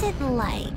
it like?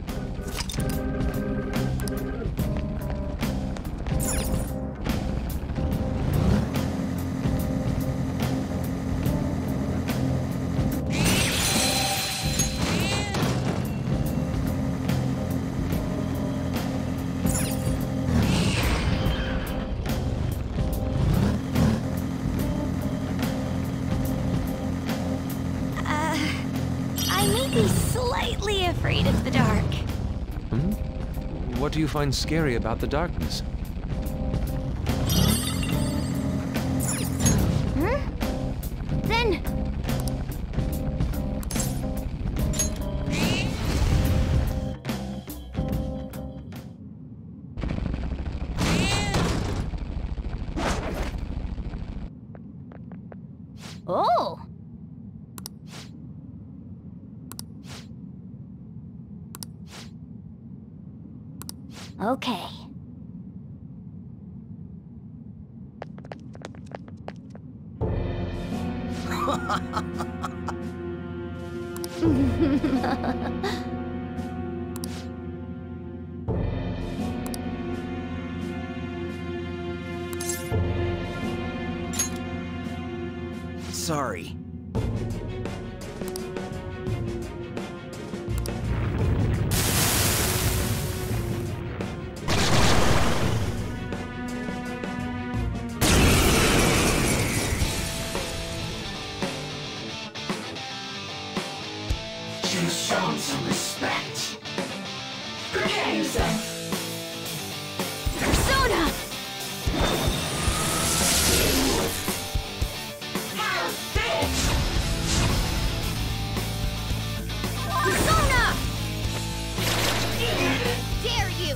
I may be slightly afraid of the dark. Hmm? What do you find scary about the darkness? Then... Oh! Okay. Sorry. You've shown some respect. Prepare yourself. Persona! Have this! Persona! Dare you!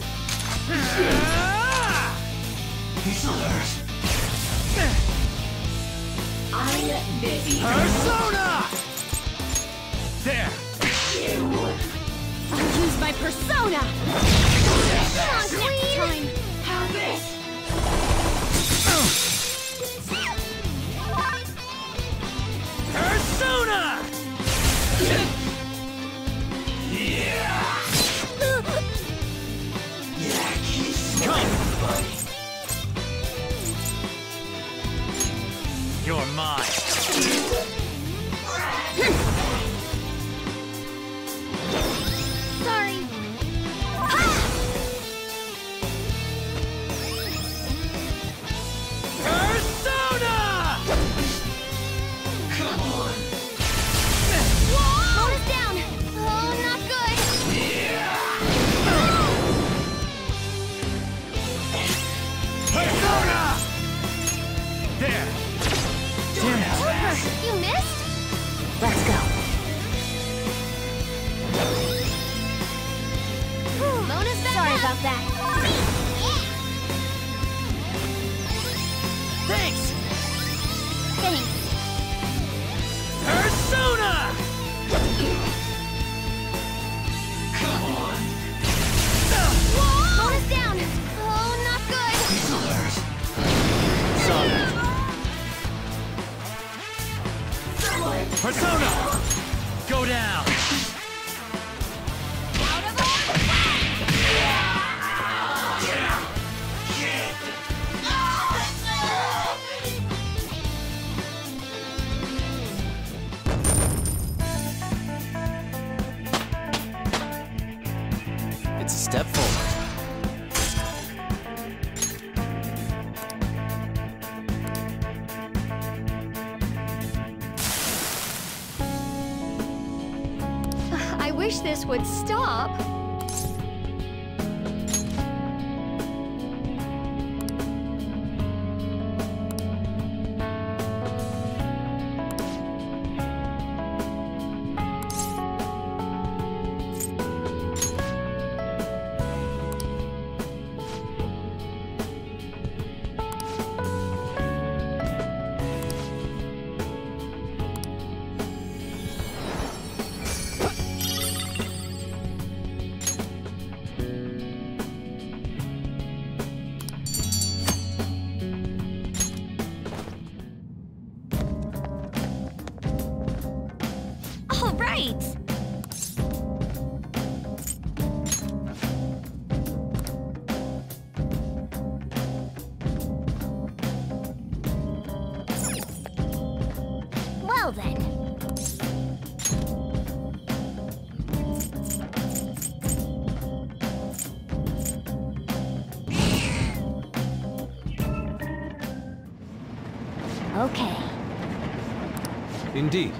He's alert. I'm busy. Persona! There! I'll use my persona! Come on, Queen! Have this! Persona! Come! You're mine. Sorry. Persona! Come on! Bonus down! Oh, not good! Persona! There! Damn it! You missed? Let's go. Bonus back. Sorry about that. Thanks! Thanks. Persona! Come on! Bonus down! Oh, not good! He's alert. Solid. Persona! Go down! Out of order! It's a step forward. I wish this would stop. All right. okay. Indeed.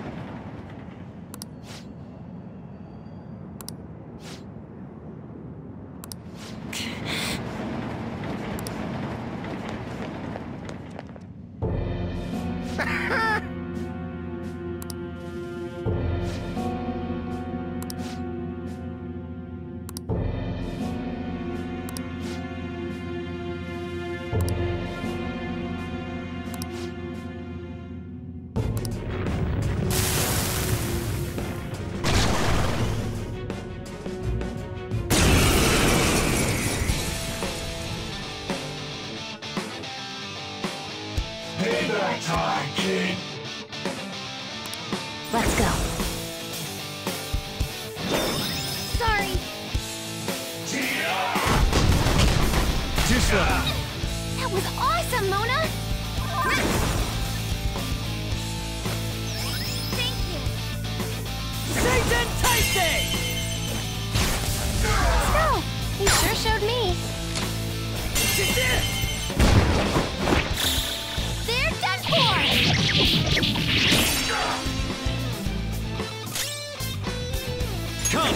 Payback time, kid. Let's go. Sorry. Too slow. That was awesome, Mona! Thank you. Satan Taisei! So, you sure showed me. They're done for! Come!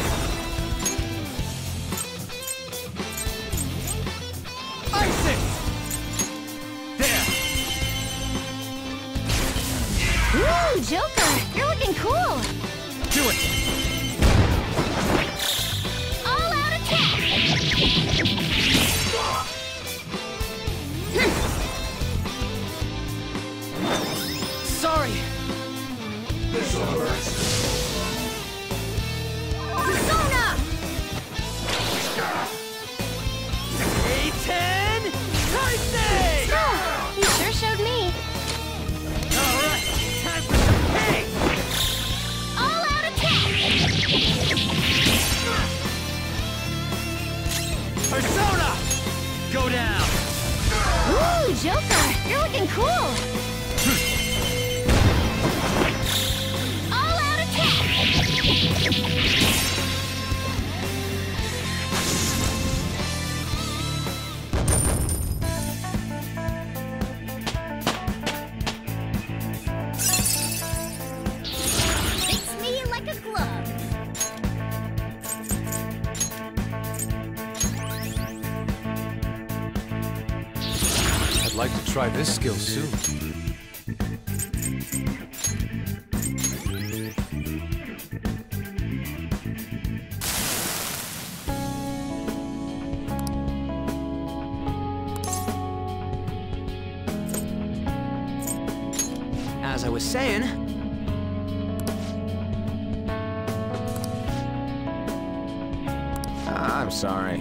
Isis! There! Ooh, Joker! You're looking cool! Do it! All out attack! Sorry! This'll hurt. Persona! A10! Taisei! Oh, you sure showed me. Alright, time for some pain! All out attack! Persona! Go down! Ooh, Joker! You're looking cool! All out attack! Fits me like a glove. I'd like to try this skill soon. As I was saying, I'm sorry.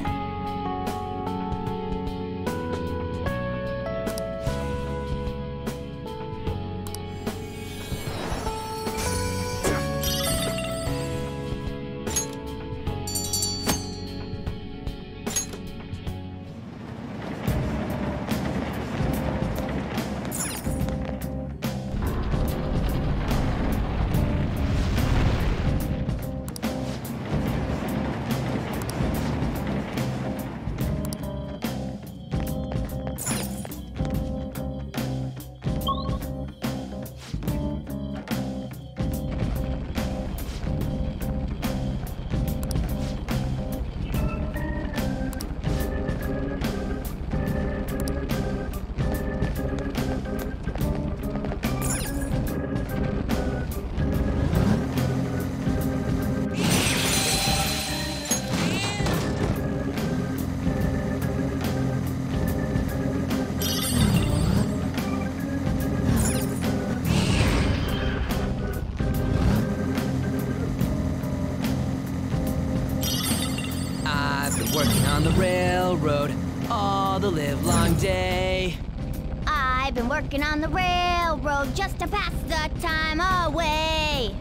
working on the railroad all the livelong day. I've been working on the railroad just to pass the time away.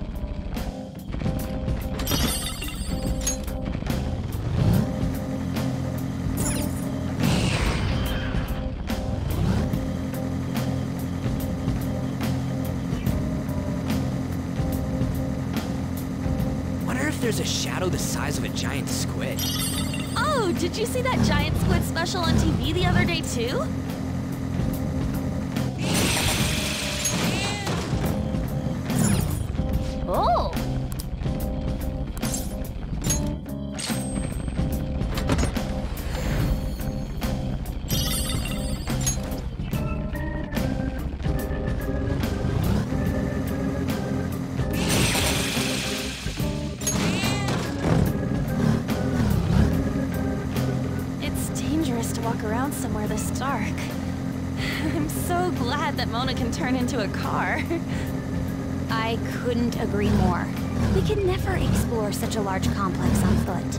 Wonder if there's a shadow the size of a giant squid. Oh, did you see that giant squid special on TV the other day too? around somewhere this dark. I'm so glad that Mona can turn into a car. I couldn't agree more. We could never explore such a large complex on foot.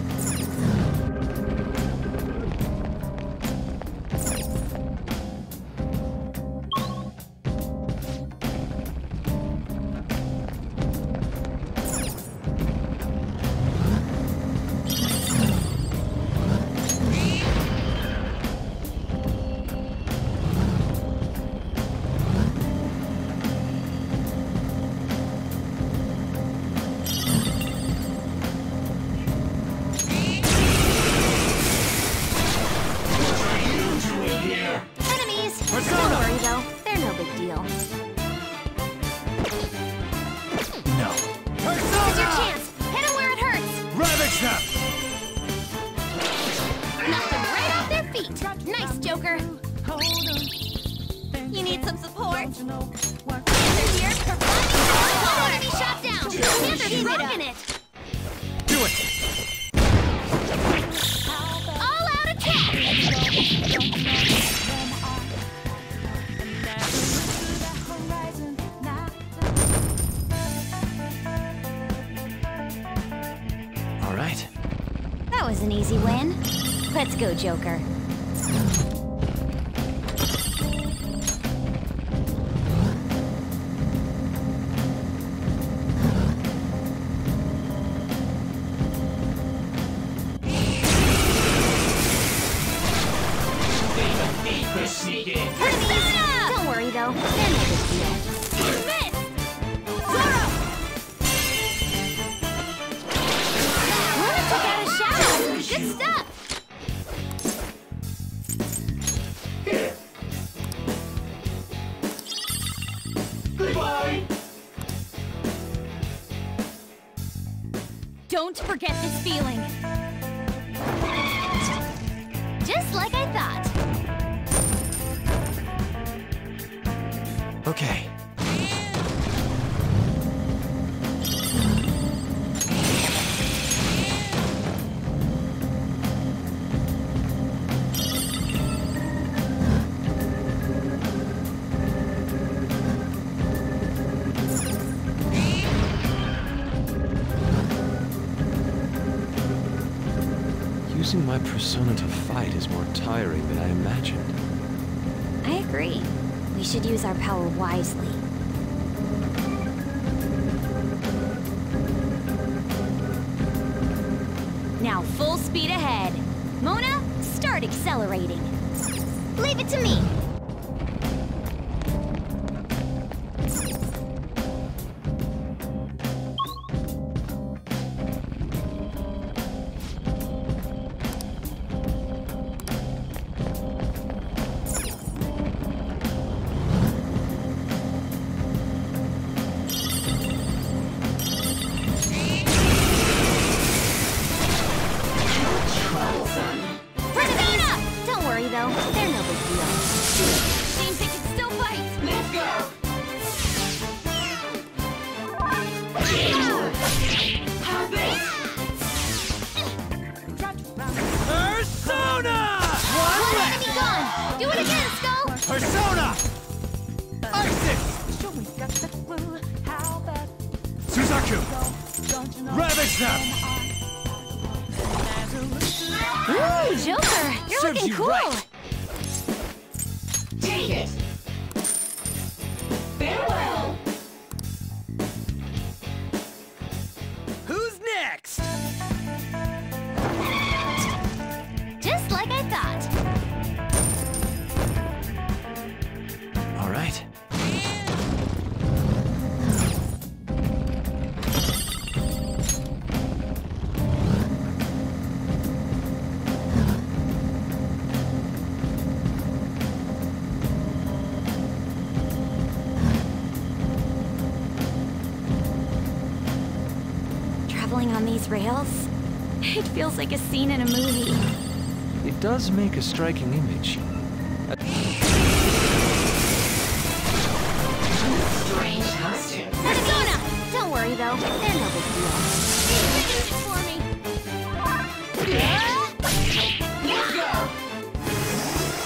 That was an easy win. Let's go, Joker. Don't worry, though. They're no big deal. Good stuff! Goodbye! Don't forget this feeling. Just like I thought. Okay. Using my persona to fight is more tiring than I imagined. I agree. We should use our power wisely. Now full speed ahead. Mona, start accelerating. Leave it to me. Persona! Isis! Suzaku! Ravage them! Ooh, Joker! You're Serves looking you cool! right. Take it! Farewell! Who's next? Just like I thought. All right. Traveling on these rails? It feels like a scene in a movie. It does make a striking image. Strange costume. Persona! Don't worry though, they're no big deal. Finish it for me. Let's go!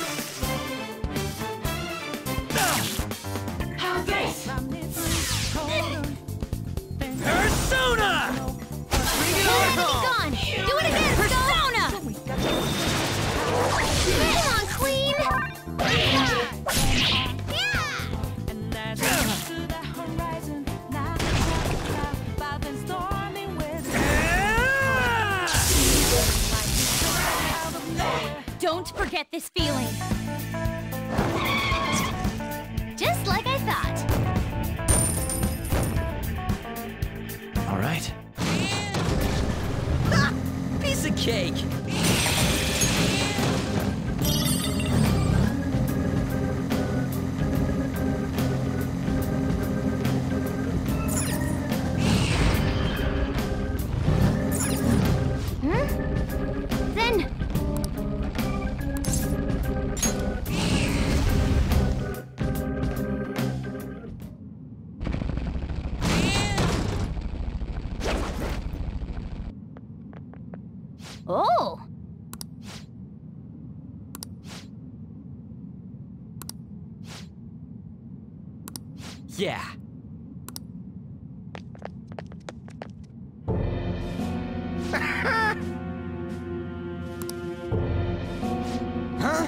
And as I look to the horizon, now I've been storming with out of nowhere. Don't forget this feeling. Just like I thought. All right. Ha! Piece of cake! Then... Oh! Yeah. Huh?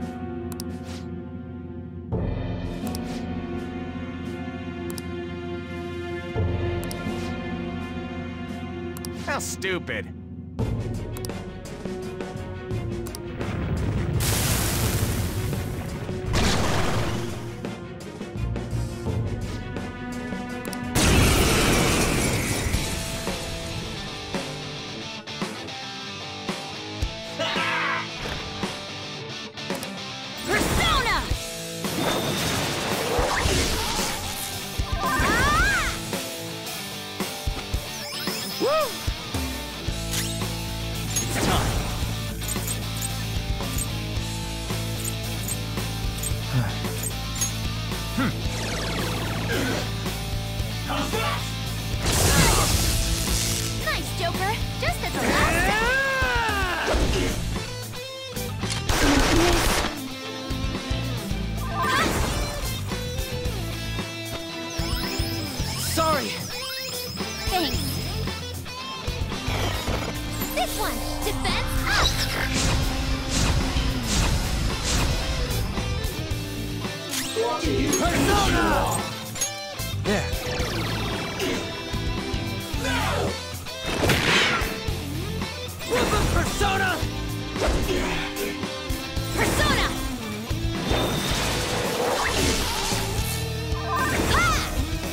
How stupid. Persona! Ah! Woo! It's time. Nice, Joker. Just at the last Sorry. Thanks. This one, defense Persona! There. Whoop 'em, Persona! Persona! Ah!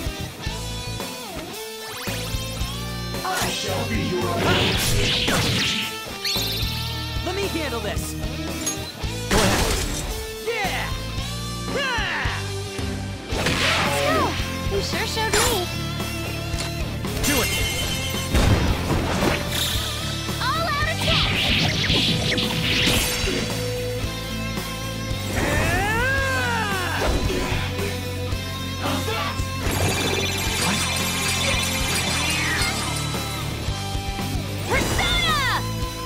I shall be your Let me handle this. Go ahead. Yeah! Ah! You sure showed me. Do it! All out attack! Persona!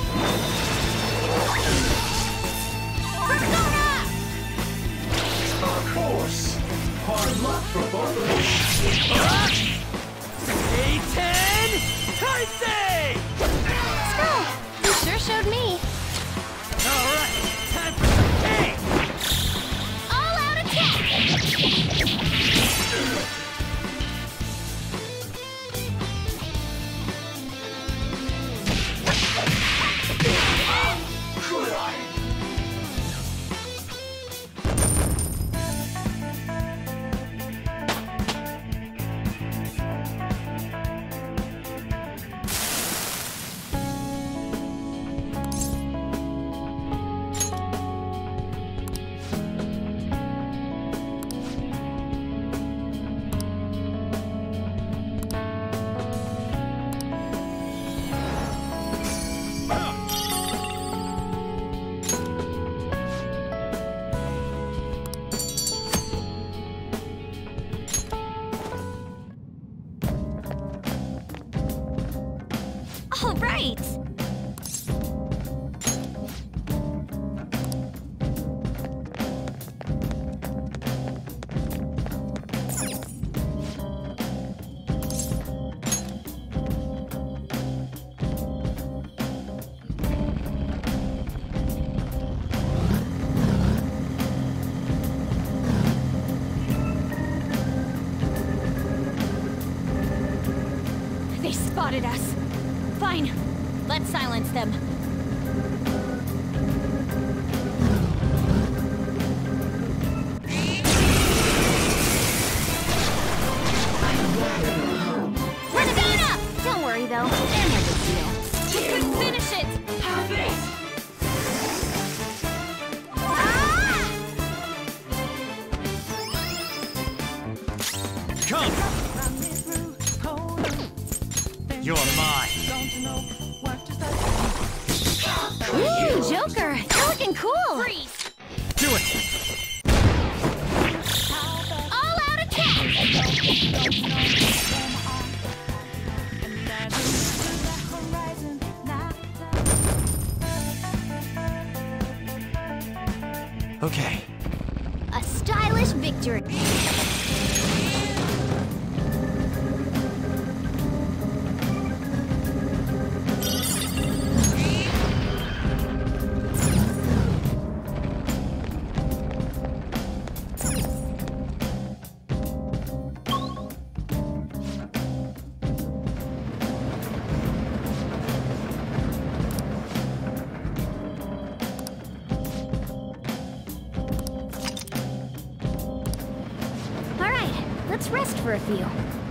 Persona! Of course. Hard luck for both of us. A10! Taisei! You sure showed me. Alright, time for some cake! All out attack! Could I? All right. They spotted us. Fine. Let's silence them. Renegade! Don't worry though. They're no big deal. We could finish it! Have this! Come! You're mine. Ooh, Joker! You're looking cool! Freeze! Do it! All out attack! Okay. A stylish victory. All right, let's rest for a few.